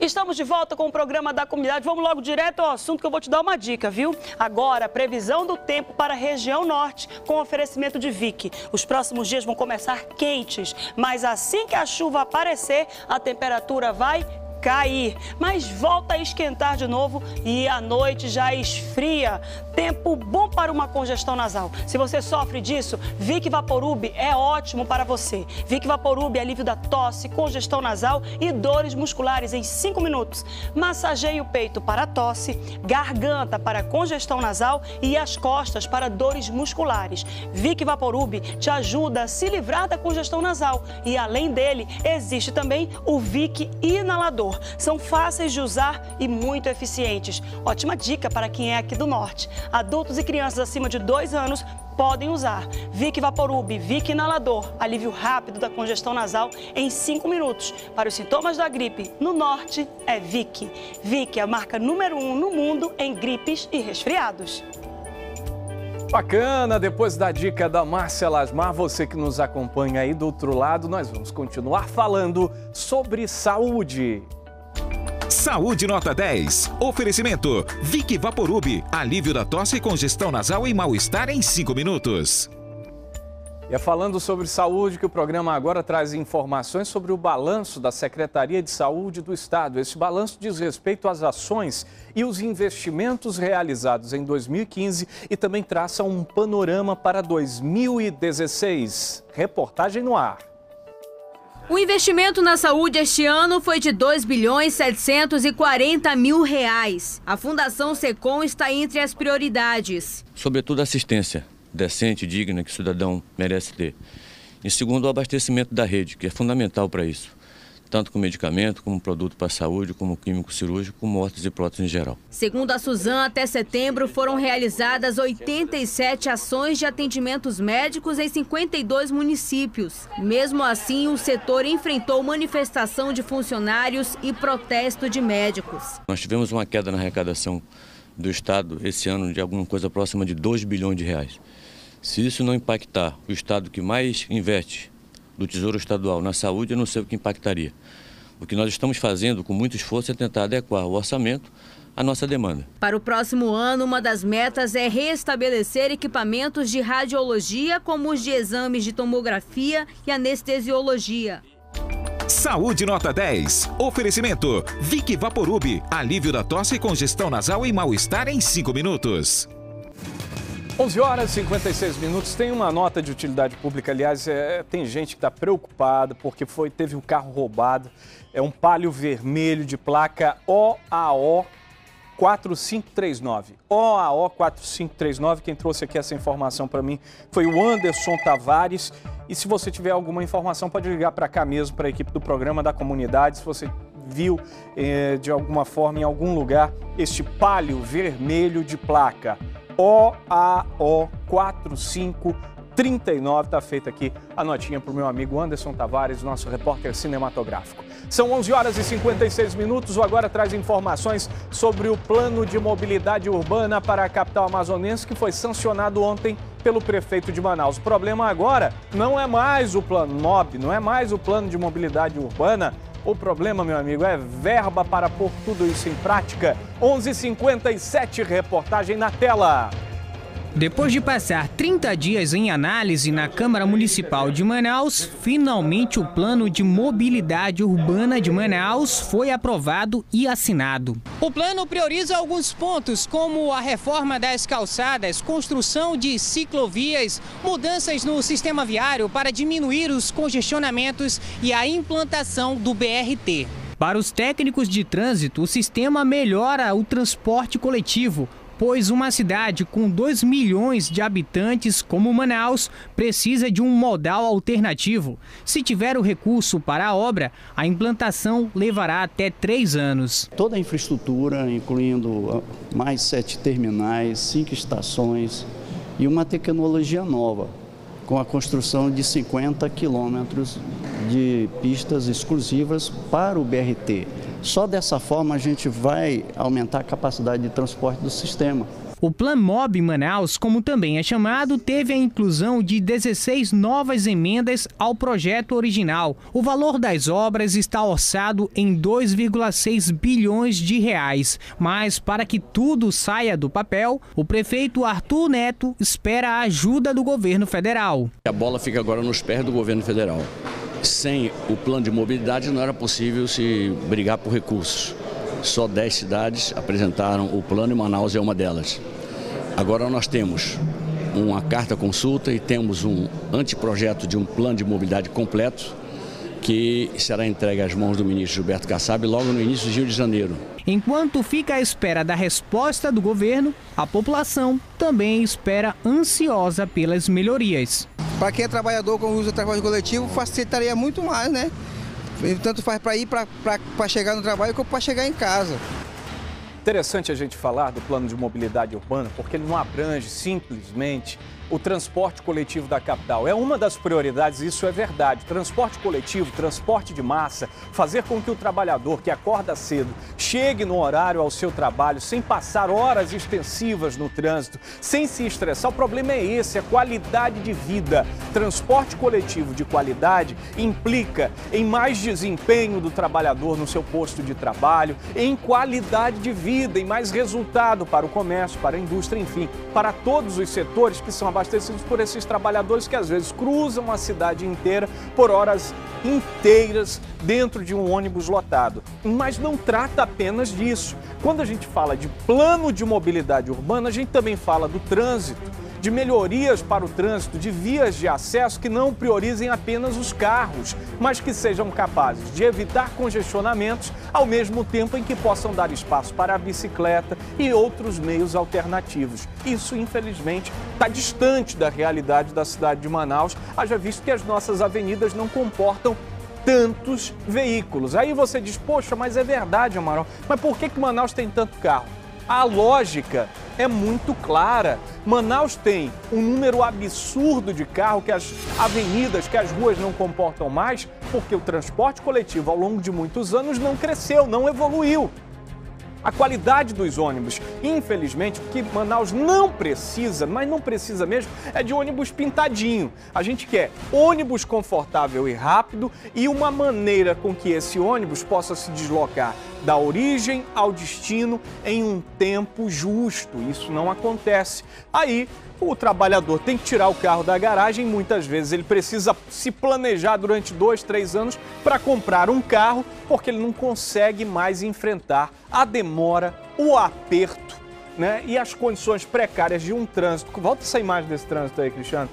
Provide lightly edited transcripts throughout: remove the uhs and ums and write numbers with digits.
Estamos de volta com o programa da comunidade. Vamos logo direto ao assunto que eu vou te dar uma dica, viu? Agora, previsão do tempo para a região norte com oferecimento de Vick. Os próximos dias vão começar quentes, mas assim que a chuva aparecer, a temperatura vai cair, mas volta a esquentar de novo e à noite já esfria. Tempo bom para uma congestão nasal. Se você sofre disso, Vick Vaporub é ótimo para você. Vick Vaporub é alívio da tosse, congestão nasal e dores musculares em 5 minutos. Massageie o peito para tosse, garganta para congestão nasal e as costas para dores musculares. Vick Vaporub te ajuda a se livrar da congestão nasal e além dele, existe também o Vick Inalador. São fáceis de usar e muito eficientes. Ótima dica para quem é aqui do norte. Adultos e crianças acima de 2 anos podem usar. Vick Vaporub, Vick Inalador, alívio rápido da congestão nasal em 5 minutos. Para os sintomas da gripe, no norte é Vick. Vick é a marca número 1 no mundo em gripes e resfriados. Bacana, depois da dica da Márcia Lasmar, você que nos acompanha aí do outro lado, nós vamos continuar falando sobre saúde. Saúde nota 10. Oferecimento Vick Vaporub, alívio da tosse, congestão nasal e mal-estar em 5 minutos. E é falando sobre saúde que o programa agora traz informações sobre o balanço da Secretaria de Saúde do Estado. Esse balanço diz respeito às ações e os investimentos realizados em 2015 e também traça um panorama para 2016. Reportagem no ar. O investimento na saúde este ano foi de R$ 2.740.000. A Fundação Secom está entre as prioridades. Sobretudo assistência decente e digna que o cidadão merece ter. Em segundo, o abastecimento da rede, que é fundamental para isso. Tanto com medicamento, como produto para a saúde, como químico cirúrgico, como órteses e próteses em geral. Segundo a Suzan, até setembro foram realizadas 87 ações de atendimentos médicos em 52 municípios. Mesmo assim, o setor enfrentou manifestação de funcionários e protesto de médicos. Nós tivemos uma queda na arrecadação do Estado esse ano de alguma coisa próxima de R$ 2 bilhões. Se isso não impactar o Estado que mais investe do Tesouro Estadual na saúde, eu não sei o que impactaria. O que nós estamos fazendo com muito esforço é tentar adequar o orçamento à nossa demanda. Para o próximo ano, uma das metas é restabelecer equipamentos de radiologia, como os de exames de tomografia e anestesiologia. Saúde nota 10. Oferecimento Vick Vaporub, alívio da tosse, congestão nasal e mal-estar em 5 minutos. 11 horas e 56 minutos. Tem uma nota de utilidade pública, aliás, tem gente que está preocupada porque teve um carro roubado. É um Palio vermelho de placa OAO 4539. OAO 4539, quem trouxe aqui essa informação para mim foi o Anderson Tavares. E se você tiver alguma informação, pode ligar para cá mesmo, para a equipe do programa da comunidade. Se você viu de alguma forma, em algum lugar, este Palio vermelho de placa OAO 4539, está feita aqui a notinha para o meu amigo Anderson Tavares, nosso repórter cinematográfico. São 11 horas e 56 minutos, o Agora traz informações sobre o plano de mobilidade urbana para a capital amazonense que foi sancionado ontem pelo prefeito de Manaus. O problema agora não é mais o plano MOB, não é mais o plano de mobilidade urbana. O problema, meu amigo, é verba para pôr tudo isso em prática. 11h57, reportagem na tela. Depois de passar 30 dias em análise na Câmara Municipal de Manaus, finalmente o Plano de Mobilidade Urbana de Manaus foi aprovado e assinado. O plano prioriza alguns pontos, como a reforma das calçadas, construção de ciclovias, mudanças no sistema viário para diminuir os congestionamentos e a implantação do BRT. Para os técnicos de trânsito, o sistema melhora o transporte coletivo, pois uma cidade com 2 milhões de habitantes como Manaus precisa de um modal alternativo. Se tiver o recurso para a obra, a implantação levará até 3 anos. Toda a infraestrutura, incluindo mais 7 terminais, 5 estações e uma tecnologia nova, com a construção de 50 quilômetros de pistas exclusivas para o BRT. Só dessa forma a gente vai aumentar a capacidade de transporte do sistema. O PlanMob Manaus, como também é chamado, teve a inclusão de 16 novas emendas ao projeto original. O valor das obras está orçado em 2,6 bilhões de reais. Mas para que tudo saia do papel, o prefeito Arthur Neto espera a ajuda do governo federal. A bola fica agora nos pés do governo federal. Sem o plano de mobilidade não era possível se brigar por recursos. Só 10 cidades apresentaram o plano e Manaus é uma delas. Agora nós temos uma carta consulta e temos um anteprojeto de um plano de mobilidade completo que será entregue às mãos do ministro Gilberto Kassab logo no início de janeiro. Enquanto fica à espera da resposta do governo, a população também espera ansiosa pelas melhorias. Para quem é trabalhador com o uso do transporte coletivo, facilitaria muito mais, né? Tanto faz para ir para chegar no trabalho como para chegar em casa. Interessante a gente falar do plano de mobilidade urbana, porque ele não abrange simplesmente o transporte coletivo da capital. É uma das prioridades, isso é verdade. Transporte coletivo, transporte de massa, fazer com que o trabalhador que acorda cedo chegue no horário ao seu trabalho sem passar horas extensivas no trânsito, sem se estressar. O problema é esse, a qualidade de vida. Transporte coletivo de qualidade implica em mais desempenho do trabalhador no seu posto de trabalho, em qualidade de vida, em mais resultado para o comércio, para a indústria, enfim, para todos os setores que são abastecidos por esses trabalhadores que às vezes cruzam a cidade inteira por horas inteiras dentro de um ônibus lotado. Mas não trata apenas disso. Quando a gente fala de plano de mobilidade urbana, a gente também fala do trânsito, de melhorias para o trânsito, de vias de acesso que não priorizem apenas os carros, mas que sejam capazes de evitar congestionamentos ao mesmo tempo em que possam dar espaço para a bicicleta e outros meios alternativos. Isso, infelizmente, está distante da realidade da cidade de Manaus, haja visto que as nossas avenidas não comportam tantos veículos. Aí você diz, poxa, mas é verdade, Amaral, mas por que Manaus tem tanto carro? A lógica é muito clara. Manaus tem um número absurdo de carros que as avenidas, que as ruas não comportam mais, porque o transporte coletivo ao longo de muitos anos não cresceu, não evoluiu. A qualidade dos ônibus, infelizmente, o que Manaus não precisa, mas não precisa mesmo, é de ônibus pintadinho. A gente quer ônibus confortável e rápido e uma maneira com que esse ônibus possa se deslocar da origem ao destino em um tempo justo. Isso não acontece. Aí, o trabalhador tem que tirar o carro da garagem, muitas vezes ele precisa se planejar durante 2, 3 anos para comprar um carro, porque ele não consegue mais enfrentar a demora, o aperto, né? E as condições precárias de um trânsito. Volta essa imagem desse trânsito aí, Cristiano.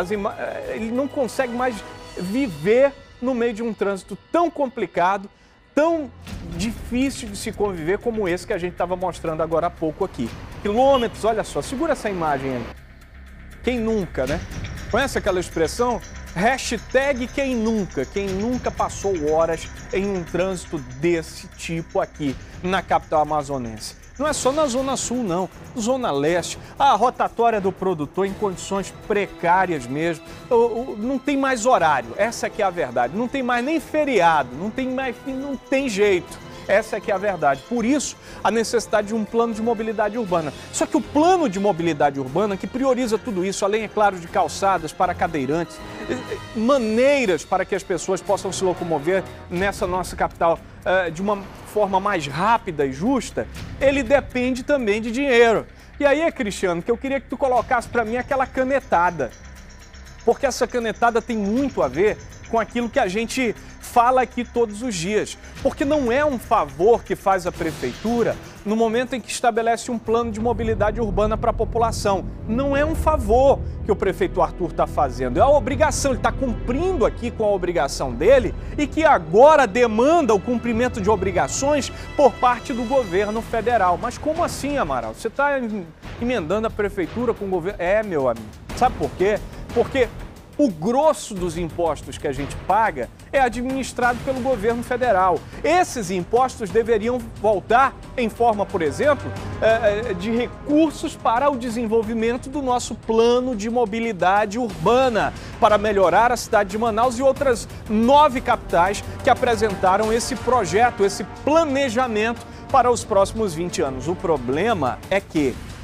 Ele não consegue mais viver no meio de um trânsito tão complicado, tão difícil de se conviver como esse que a gente estava mostrando agora há pouco aqui. Quilômetros, olha só, segura essa imagem aí. Quem nunca, né? Conhece aquela expressão? Hashtag quem nunca passou horas em um trânsito desse tipo aqui na capital amazonense. Não é só na Zona Sul, não. Zona Leste, a rotatória do produtor em condições precárias mesmo. Não tem mais horário, essa que é a verdade. Não tem mais nem feriado, não tem jeito. Essa é que é a verdade. Por isso, a necessidade de um plano de mobilidade urbana. Só que o plano de mobilidade urbana, que prioriza tudo isso, além, é claro, de calçadas para cadeirantes, maneiras para que as pessoas possam se locomover nessa nossa capital de uma forma mais rápida e justa, ele depende também de dinheiro. E aí, Cristiano, que eu queria que tu colocasse para mim aquela canetada. Porque essa canetada tem muito a ver com aquilo que a gente fala aqui todos os dias. Porque não é um favor que faz a prefeitura no momento em que estabelece um plano de mobilidade urbana para a população. Não é um favor que o prefeito Arthur está fazendo, é a obrigação, ele está cumprindo aqui com a obrigação dele e que agora demanda o cumprimento de obrigações por parte do governo federal. Mas como assim, Amaral? Você está emendando a prefeitura com o governo? É, meu amigo. Sabe por quê? Porque o grosso dos impostos que a gente paga é administrado pelo governo federal. Esses impostos deveriam voltar em forma, por exemplo, de recursos para o desenvolvimento do nosso plano de mobilidade urbana, para melhorar a cidade de Manaus e outras 9 capitais que apresentaram esse projeto, esse planejamento para os próximos 20 anos. O problema é que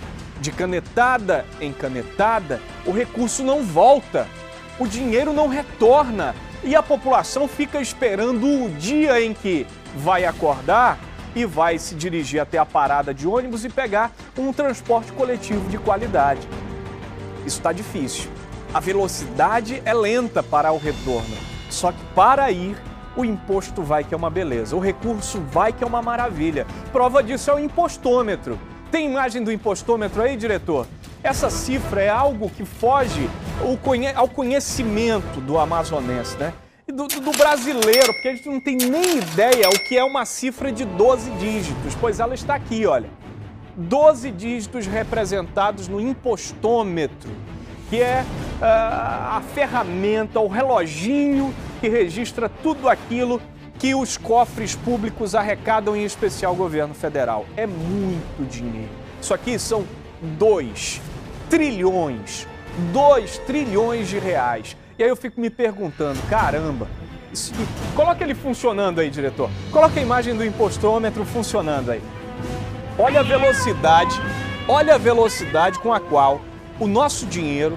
de canetada em canetada, o recurso não volta, o dinheiro não retorna e a população fica esperando o dia em que vai acordar e vai se dirigir até a parada de ônibus e pegar um transporte coletivo de qualidade. Isso está difícil. A velocidade é lenta para o retorno, só que para ir, o imposto vai que é uma beleza, o recurso vai que é uma maravilha. Prova disso é o impostômetro. Tem imagem do impostômetro aí, diretor? Essa cifra é algo que foge ao conhecimento do amazonense, né? E do brasileiro, porque a gente não tem nem ideia o que é uma cifra de 12 dígitos, pois ela está aqui, olha. 12 dígitos representados no impostômetro, que é a ferramenta, o reloginho que registra tudo aquilo que os cofres públicos arrecadam, em especial o governo federal. É muito dinheiro. Isso aqui são 2 trilhões de reais. E aí eu fico me perguntando, caramba, isso aqui... Coloca ele funcionando aí, diretor. Coloca a imagem do impostômetro funcionando aí. Olha a velocidade com a qual o nosso dinheiro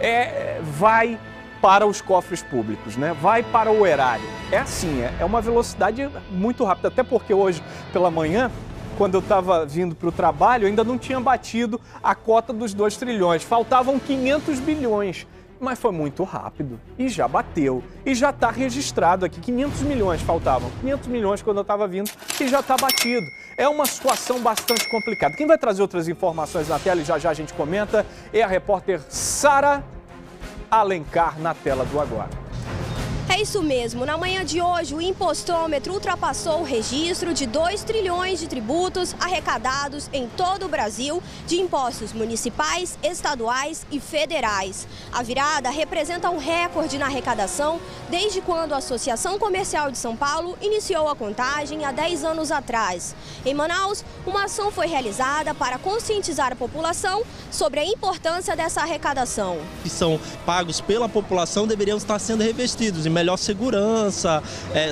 vai para os cofres públicos, né? Vai para o erário. É assim, é uma velocidade muito rápida. Até porque hoje, pela manhã, quando eu estava vindo para o trabalho, eu ainda não tinha batido a cota dos 2 trilhões. Faltavam 500 bilhões. Mas foi muito rápido e já bateu. E já está registrado aqui, 500 milhões faltavam. 500 milhões quando eu estava vindo e já está batido. É uma situação bastante complicada. Quem vai trazer outras informações na tela e já a gente comenta é a repórter Sara Alencar na tela do Agora. É isso mesmo, na manhã de hoje o impostômetro ultrapassou o registro de 2 trilhões de tributos arrecadados em todo o Brasil de impostos municipais, estaduais e federais. A virada representa um recorde na arrecadação desde quando a Associação Comercial de São Paulo iniciou a contagem há 10 anos atrás. Em Manaus, uma ação foi realizada para conscientizar a população sobre a importância dessa arrecadação. Que são pagos pela população deveriam estar sendo revestidos em melhor segurança,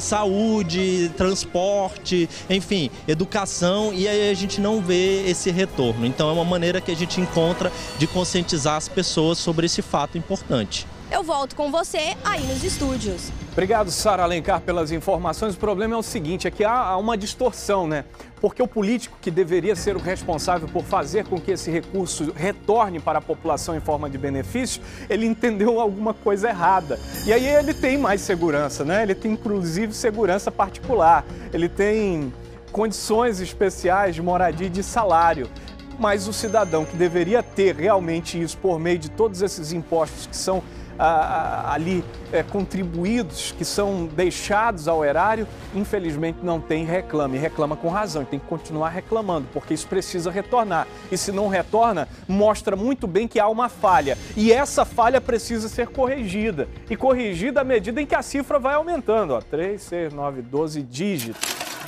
saúde, transporte, enfim, educação, e aí a gente não vê esse retorno. Então é uma maneira que a gente encontra de conscientizar as pessoas sobre esse fato importante. Eu volto com você aí nos estúdios. Obrigado, Sara Alencar, pelas informações. O problema é o seguinte, é que há uma distorção, né? Porque o político que deveria ser o responsável por fazer com que esse recurso retorne para a população em forma de benefício, ele entendeu alguma coisa errada. E aí ele tem mais segurança, né? Ele tem inclusive segurança particular, ele tem condições especiais de moradia e de salário. Mas o cidadão que deveria ter realmente isso por meio de todos esses impostos que são ali contribuídos, que são deixados ao erário, infelizmente não tem, reclama com razão, e tem que continuar reclamando, porque isso precisa retornar. E se não retorna, mostra muito bem que há uma falha, e essa falha precisa ser corrigida, e corrigida à medida em que a cifra vai aumentando, ó, 3, 6, 9, 12 dígitos,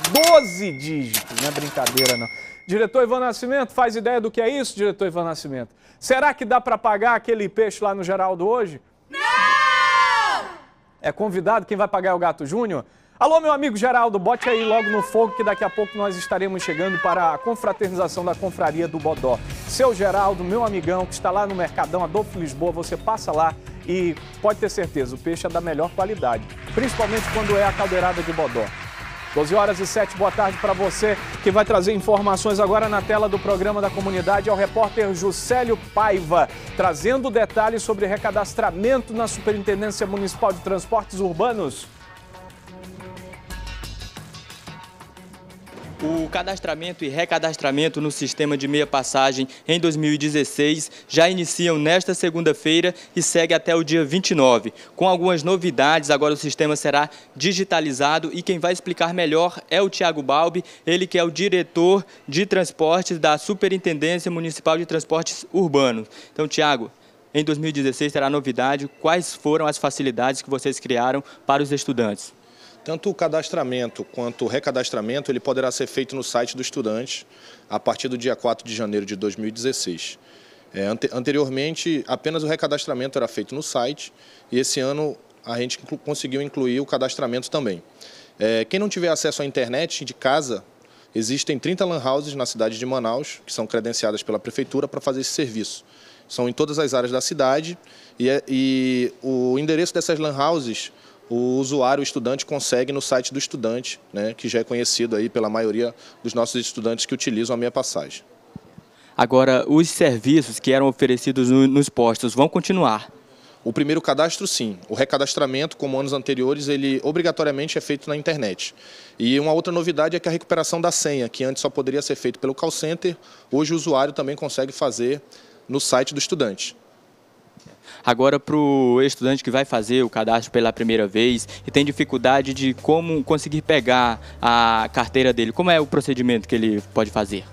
12 dígitos, não é brincadeira não. Diretor Ivan Nascimento, faz ideia do que é isso, diretor Ivan Nascimento? Será que dá para pagar aquele peixe lá no Geraldo hoje? Não! É convidado? Quem vai pagar é o Gato Júnior? Alô, meu amigo Geraldo, bote aí logo no fogo que daqui a pouco nós estaremos chegando para a confraternização da Confraria do Bodó. Seu Geraldo, meu amigão, que está lá no Mercadão Adolfo Lisboa, você passa lá e pode ter certeza, o peixe é da melhor qualidade, principalmente quando é a caldeirada de Bodó. 12h07, boa tarde para você, que vai trazer informações agora na tela do programa da comunidade, é o repórter Juscelio Paiva, trazendo detalhes sobre recadastramento na Superintendência Municipal de Transportes Urbanos. O cadastramento e recadastramento no sistema de meia passagem em 2016 já iniciam nesta segunda-feira e segue até o dia 29. Com algumas novidades, agora o sistema será digitalizado e quem vai explicar melhor é o Tiago Balbi, ele que é o diretor de transportes da Superintendência Municipal de Transportes Urbanos. Então, Tiago, em 2016 terá novidade, quais foram as facilidades que vocês criaram para os estudantes? Tanto o cadastramento quanto o recadastramento ele poderá ser feito no site do estudante a partir do dia 4 de janeiro de 2016. Anteriormente, apenas o recadastramento era feito no site e esse ano a gente conseguiu incluir o cadastramento também. Quem não tiver acesso à internet de casa, Existem 30 lan houses na cidade de Manaus, que são credenciadas pela prefeitura para fazer esse serviço. São em todas as áreas da cidade e o endereço dessas lan houses, o usuário, o estudante, consegue no site do estudante, né, que já é conhecido aí pela maioria dos nossos estudantes que utilizam a Minha Passagem. Agora, os serviços que eram oferecidos nos postos vão continuar? O primeiro cadastro, sim. O recadastramento, como anos anteriores, ele obrigatoriamente é feito na internet. E uma outra novidade é que a recuperação da senha, que antes só poderia ser feito pelo call center, hoje o usuário também consegue fazer no site do estudante. Agora, para o estudante que vai fazer o cadastro pela primeira vez e tem dificuldade de como conseguir pegar a carteira dele, como é o procedimento que ele pode fazer?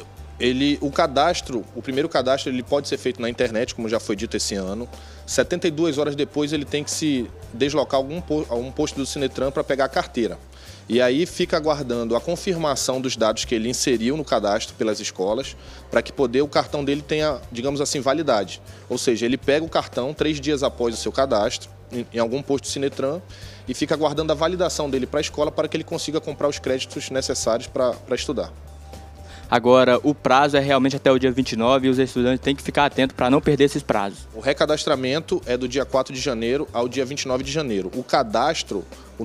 O primeiro cadastro, ele pode ser feito na internet, como já foi dito esse ano. 72 horas depois, ele tem que se deslocar a um posto do Sinetran para pegar a carteira. E aí fica aguardando a confirmação dos dados que ele inseriu no cadastro pelas escolas, para que o cartão dele tenha, digamos assim, validade. Ou seja, ele pega o cartão 3 dias após o seu cadastro, em algum posto do Sinetran, e fica aguardando a validação dele para a escola para que ele consiga comprar os créditos necessários para estudar. Agora, o prazo é realmente até o dia 29 e os estudantes têm que ficar atentos para não perder esses prazos. O recadastramento é do dia 4 de janeiro ao dia 29 de janeiro. O cadastro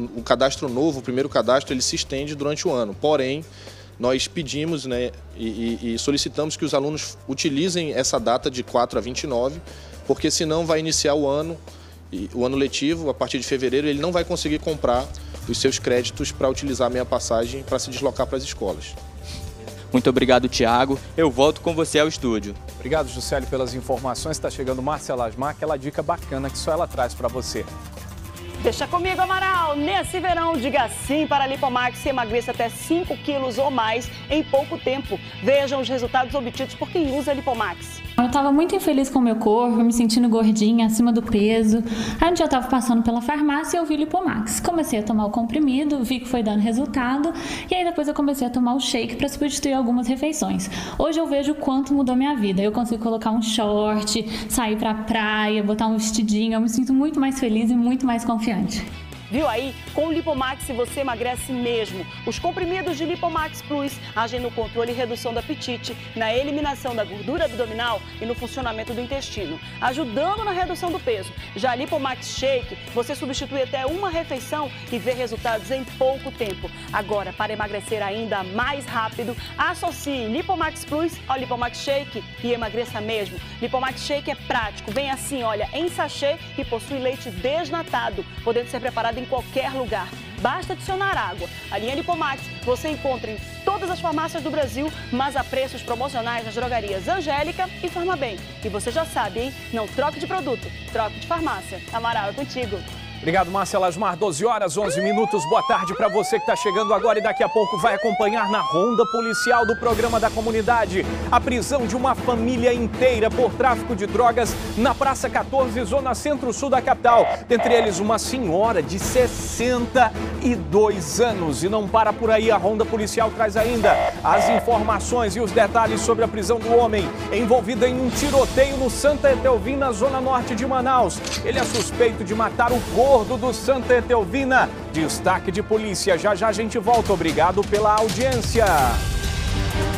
novo, o primeiro cadastro, ele se estende durante o ano. Porém, nós pedimos, né, e solicitamos que os alunos utilizem essa data de 4 a 29, porque senão vai iniciar o ano letivo, a partir de fevereiro, ele não vai conseguir comprar os seus créditos para utilizar a Minha Passagem para se deslocar para as escolas. Muito obrigado, Tiago. Eu volto com você ao estúdio. Obrigado, Juscelio, pelas informações. Está chegando Márcia Lasmar, aquela dica bacana que só ela traz para você. Deixa comigo, Amaral. Nesse verão, diga sim para a Lipomax e emagreça até 5 quilos ou mais em pouco tempo. Vejam os resultados obtidos por quem usa a Lipomax. Eu estava muito infeliz com o meu corpo, me sentindo gordinha, acima do peso. Aí um dia eu estava passando pela farmácia e eu vi Lipomax. Comecei a tomar o comprimido, vi que foi dando resultado. E aí depois eu comecei a tomar o shake para substituir algumas refeições. Hoje eu vejo o quanto mudou minha vida. Eu consigo colocar um short, sair pra praia, botar um vestidinho. Eu me sinto muito mais feliz e muito mais confiante. Viu aí? Com o Lipomax você emagrece mesmo. Os comprimidos de Lipomax Plus agem no controle e redução do apetite, na eliminação da gordura abdominal e no funcionamento do intestino, ajudando na redução do peso. Já a Lipomax Shake, você substitui até uma refeição e vê resultados em pouco tempo. Agora, para emagrecer ainda mais rápido, associe Lipomax Plus ao Lipomax Shake e emagreça mesmo. Lipomax Shake é prático, vem assim, olha, em sachê e possui leite desnatado, podendo ser preparado em qualquer lugar. Basta adicionar água. A linha Lipomax você encontra em todas as farmácias do Brasil, mas a preços promocionais nas drogarias Angélica e Farmabem. E você já sabe, hein? Não troque de produto, troque de farmácia. Amaral, é contigo. Obrigado, Márcia Lasmar. 12 horas, 11 minutos. Boa tarde para você que está chegando agora e daqui a pouco vai acompanhar na Ronda Policial do Programa da Comunidade a prisão de uma família inteira por tráfico de drogas na Praça 14, zona centro-sul da capital. Dentre eles, uma senhora de 62 anos. E não para por aí, a Ronda Policial traz ainda as informações e os detalhes sobre a prisão do homem envolvido em um tiroteio no Santa Etelvina, zona norte de Manaus. Ele é suspeito de matar o gordo do Santa Etelvina. Destaque de polícia. Já já a gente volta. Obrigado pela audiência.